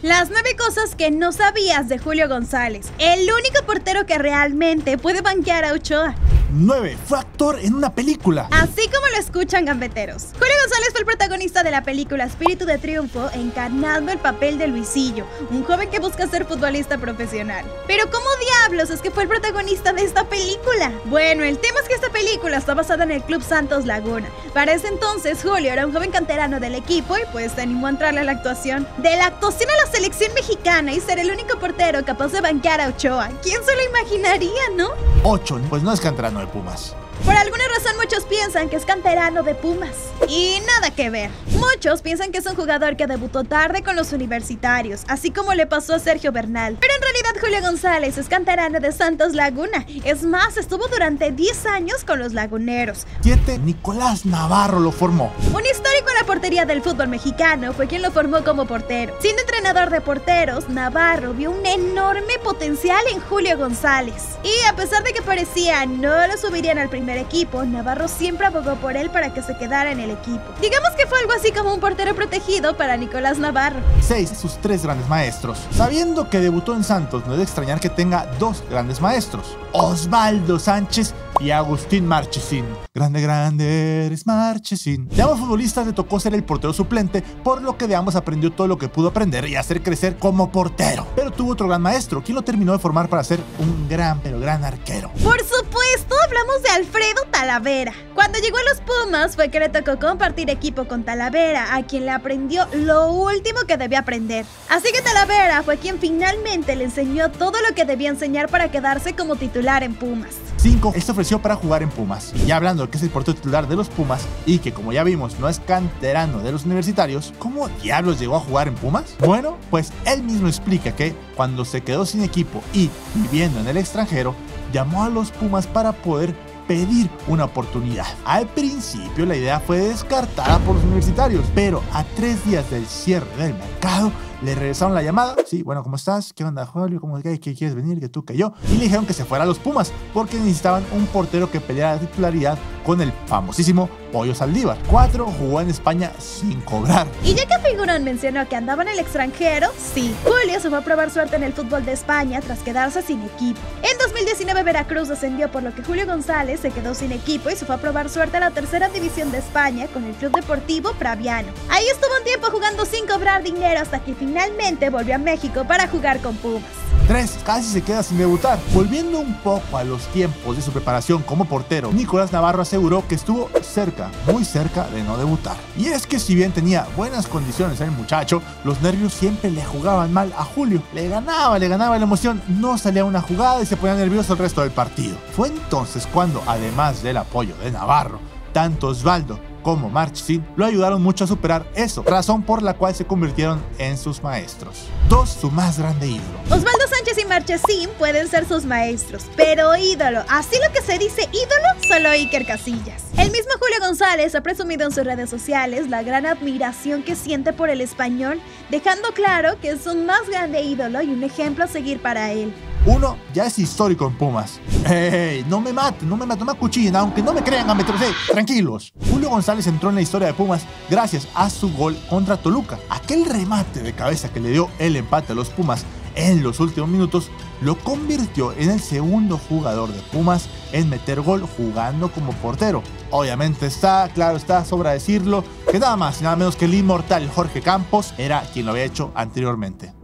Las 9 cosas que no sabías de Julio González, el único portero que realmente puede banquear a Ochoa. 9. Fue actor en una película. Así como lo escuchan, gambeteros. Julio González fue el protagonista de la película Espíritu de Triunfo, encarnando el papel de Luisillo, un joven que busca ser futbolista profesional. Pero ¿cómo diablos es que fue el protagonista de esta película? Bueno, el tema es que esta película está basada en el Club Santos Laguna. Para ese entonces, Julio era un joven canterano del equipo y pues se animó a entrarle a la actuación. De la actuación a la selección mexicana y ser el único portero capaz de banquear a Ochoa. ¿Quién se lo imaginaría, no? 8. Pues no es canterano de Pumas. Por alguna razón muchos piensan que es canterano de Pumas. Y nada que ver. Muchos piensan que es un jugador que debutó tarde con los universitarios, así como le pasó a Sergio Bernal. Pero en realidad Julio González es canterano de Santos Laguna. Es más, estuvo durante 10 años con los laguneros. 7. Nicolás Navarro lo formó. Un histórico en la portería del fútbol mexicano fue quien lo formó como portero. Siendo entrenador de porteros, Navarro vio un enorme potencial en Julio González. Y a pesar de que parecía no lo subirían al primer equipo, Navarro siempre abogó por él para que se quedara en el equipo. Digamos que fue algo así como un portero protegido para Nicolás Navarro. 6. Sus 3 grandes maestros. Sabiendo que debutó en Santos, no es de extrañar que tenga 2 grandes maestros: Osvaldo Sánchez y Agustín Marchesín. Grande eres Marchesín. De ambos futbolistas le tocó ser el portero suplente, por lo que de ambos aprendió todo lo que pudo aprender y hacer crecer como portero. Pero tuvo otro gran maestro, quien lo terminó de formar para ser un gran arquero. Por supuesto, hablamos de Alfredo Talavera. Cuando llegó a los Pumas fue que le tocó compartir equipo con Talavera, a quien le aprendió lo último que debía aprender. Así que Talavera fue quien finalmente le enseñó todo lo que debía enseñar para quedarse como titular en Pumas. 5. Él se ofreció para jugar en Pumas. Y hablando de que es el portero titular de los Pumas y que, como ya vimos, no es canterano de los universitarios, ¿cómo diablos llegó a jugar en Pumas? Bueno, pues él mismo explica que cuando se quedó sin equipo y viviendo en el extranjero, llamó a los Pumas para poder pedir una oportunidad. Al principio la idea fue descartada por los universitarios, pero a 3 días del cierre del mercado le regresaron la llamada. Sí, bueno, ¿cómo estás? ¿Qué onda, Julio? ¿Cómo que quieres venir? ¿Que tú, que yo? Y le dijeron que se fuera a los Pumas porque necesitaban un portero que peleara la titularidad con el famosísimo Pollo Saldívar. 4. Jugó en España sin cobrar. Y ya que Figurón mencionó que andaba en el extranjero, sí, Julio se fue a probar suerte en el fútbol de España tras quedarse sin equipo. En 2019 Veracruz descendió, por lo que Julio González se quedó sin equipo y se fue a probar suerte a la tercera división de España con el Club Deportivo Praviano. Ahí estuvo un tiempo jugando sin cobrar dinero hasta que finalmente volvió a México para jugar con Pumas. 3. Casi se queda sin debutar. Volviendo un poco a los tiempos de su preparación como portero, Nicolás Navarro aseguró que estuvo cerca, muy cerca de no debutar. Y es que si bien tenía buenas condiciones el muchacho, los nervios siempre le jugaban mal a Julio. Le ganaba la emoción, no salía una jugada y se ponía nervioso el resto del partido. Fue entonces cuando, además del apoyo de Navarro, tanto Osvaldo como Marchesín lo ayudaron mucho a superar eso, razón por la cual se convirtieron en sus maestros. 2. Su más grande ídolo. Osvaldo Sánchez y Marchesín pueden ser sus maestros, pero ídolo, así lo que se dice ídolo, solo Iker Casillas. El mismo Julio González ha presumido en sus redes sociales la gran admiración que siente por el español, dejando claro que es su más grande ídolo y un ejemplo a seguir para él. 1. Ya es histórico en Pumas. ¡Ey! No me maten, no me acuchillen, aunque no me crean, gambeteros, tranquilos. Julio González entró en la historia de Pumas gracias a su gol contra Toluca. Aquel remate de cabeza que le dio el empate a los Pumas en los últimos minutos lo convirtió en el segundo jugador de Pumas en meter gol jugando como portero. Obviamente está sobra decirlo, que nada más y nada menos que el inmortal Jorge Campos era quien lo había hecho anteriormente.